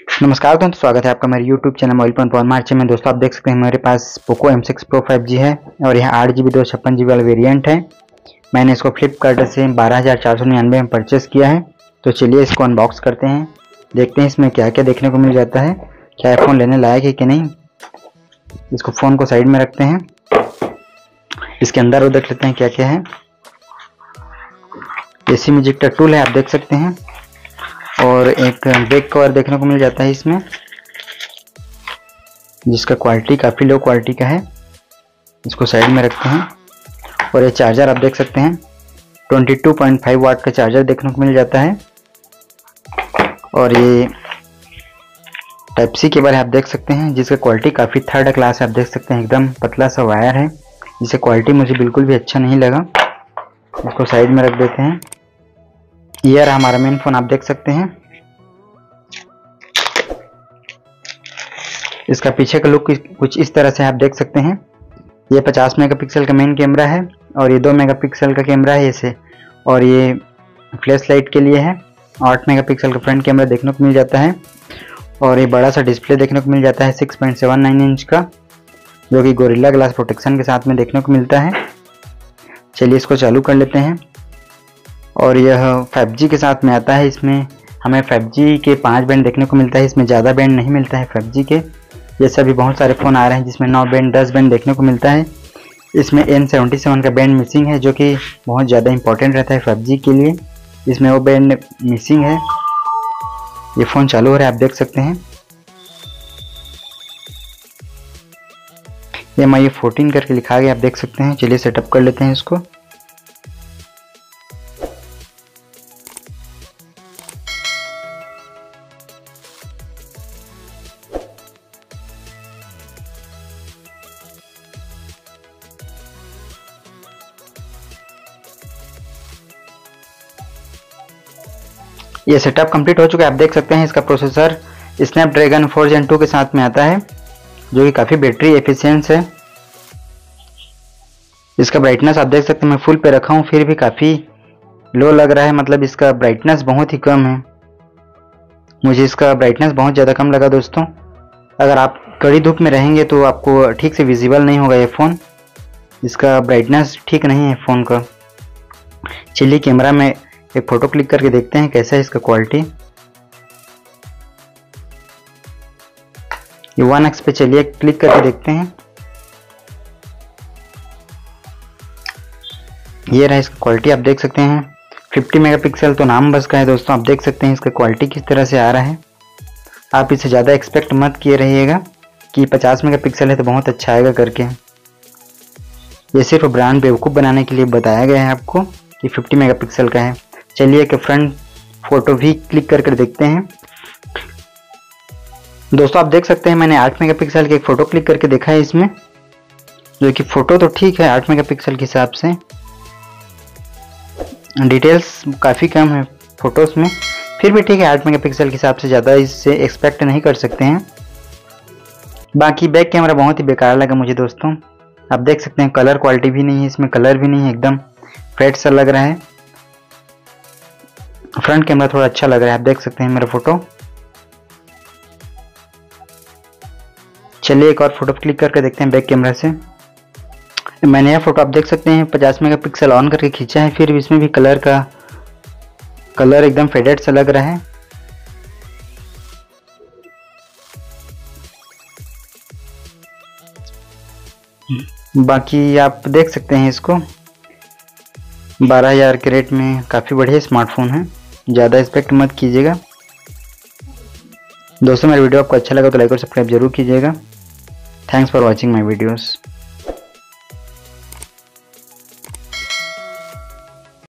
नमस्कार दोस्तों, स्वागत है आपका मेरे YouTube channel mobile phone Pawan March में। दोस्तों आप देख सकते हैं मेरे पास पोको M6 Pro 5G है और यह 8GB 256GB वाला वेरिएंट है। मैंने इसको फ्लिपकार्ट से 12,499 में परचेस किया है। तो चलिए इसको अनबॉक्स करते हैं, देखते हैं इसमें क्या क्या देखने को मिल जाता है, क्या फ़ोन लेने लायक है कि नहीं। इसको फ़ोन को साइड में रखते हैं, इसके अंदर वो देख लेते हैं क्या क्या है। AC इजेक्टर टूल है, आप देख सकते हैं, और एक बैक कवर देखने को मिल जाता है इसमें, जिसका क्वालिटी काफ़ी लो क्वालिटी का है। इसको साइड में रखते हैं। और ये चार्जर आप देख सकते हैं, 22.5 वाट का चार्जर देखने को मिल जाता है। और ये टाइप सी केबल है, आप देख सकते हैं, जिसका क्वालिटी काफ़ी थर्ड क्लास है। आप देख सकते हैं एकदम पतला सा वायर है, जिससे क्वालिटी मुझे बिल्कुल भी अच्छा नहीं लगा। इसको साइड में रख देते हैं। ये रहा हमारा मेन फोन, आप देख सकते हैं। इसका पीछे का लुक कुछ इस तरह से आप देख सकते हैं। ये 50 मेगापिक्सल का मेन कैमरा है और ये 2 मेगापिक्सल का कैमरा है इसे, और ये फ्लैश लाइट के लिए है। 8 मेगापिक्सल का फ्रंट कैमरा देखने को मिल जाता है और ये बड़ा सा डिस्प्ले देखने को मिल जाता है 6.79 इंच का, जो कि गोरिल्ला ग्लास प्रोटेक्शन के साथ में देखने को मिलता है। चलिए इसको चालू कर लेते हैं। और यह 5G के साथ में आता है। इसमें हमें 5G के 5 बैंड देखने को मिलता है, इसमें ज़्यादा बैंड नहीं मिलता है 5G के, जैसे अभी बहुत सारे फ़ोन आ रहे हैं जिसमें 9 बैंड 10 बैंड देखने को मिलता है। इसमें N77 का बैंड मिसिंग है, जो कि बहुत ज़्यादा इंपॉर्टेंट रहता है 5G के लिए। इसमें वो बैंड मिसिंग है। ये फ़ोन चालू हो रहा है, आप देख सकते हैं। ये MI 14 करके लिखा गया, आप देख सकते हैं। चलिए सेटअप कर लेते हैं इसको। ये सेटअप कंप्लीट हो चुका है, आप देख सकते हैं। इसका प्रोसेसर स्नैपड्रैगन 4 Gen 2 के साथ में आता है, जो कि काफ़ी बैटरी एफिशिएंट है। इसका ब्राइटनेस आप देख सकते हैं, मैं फुल पे रखा हूँ फिर भी काफ़ी लो लग रहा है, मतलब इसका ब्राइटनेस बहुत ही कम है। मुझे इसका ब्राइटनेस बहुत ज़्यादा कम लगा दोस्तों। अगर आप कड़ी धूप में रहेंगे तो आपको ठीक से विजिबल नहीं होगा ये फ़ोन। इसका ब्राइटनेस ठीक नहीं है फ़ोन का। चलिए कैमरा में एक फ़ोटो क्लिक करके देखते हैं कैसा है इसका क्वालिटी। ये 1x पे चलिए क्लिक करके देखते हैं। ये रहा इसका क्वालिटी, आप देख सकते हैं। 50 मेगापिक्सल तो नाम बस का है दोस्तों, आप देख सकते हैं इसका क्वालिटी किस तरह से आ रहा है। आप इससे ज़्यादा एक्सपेक्ट मत किए रहिएगा कि 50 मेगापिक्सल है तो बहुत अच्छा आएगा करके। ये सिर्फ ब्रांड बेवकूफ़ बनाने के लिए बताया गया है आपको कि 50 मेगापिक्सल का है। चलिए एक फ्रंट फोटो भी क्लिक करके देखते हैं। दोस्तों आप देख सकते हैं, मैंने 8 मेगापिक्सल की एक फ़ोटो क्लिक करके देखा है इसमें, जो कि फ़ोटो तो ठीक है 8 मेगापिक्सल के हिसाब से। डिटेल्स काफ़ी कम है फ़ोटोज़ में, फिर भी ठीक है 8 मेगापिक्सल के हिसाब से, ज़्यादा इससे एक्सपेक्ट नहीं कर सकते हैं। बाकी बैक कैमरा बहुत ही बेकार लगा मुझे दोस्तों। आप देख सकते हैं कलर क्वालिटी भी नहीं है इसमें, कलर भी नहीं है, एकदम फेड सा लग रहा है। फ्रंट कैमरा थोड़ा अच्छा लग रहा है, आप देख सकते हैं मेरा फ़ोटो। चलिए एक और फोटो क्लिक करके देखते हैं बैक कैमरा से। मैंने यह फोटो आप देख सकते हैं 50 मेगापिक्सल ऑन करके खींचा है, फिर इसमें भी कलर एकदम फेडेड सा लग रहा है। बाकी आप देख सकते हैं इसको 12,000 के रेट में काफ़ी बढ़िया स्मार्टफोन है, ज़्यादा एक्सपेक्ट मत कीजिएगा दोस्तों। मेरा वीडियो आपको अच्छा लगा तो लाइक और सब्सक्राइब जरूर कीजिएगा। Thanks for watching my videos.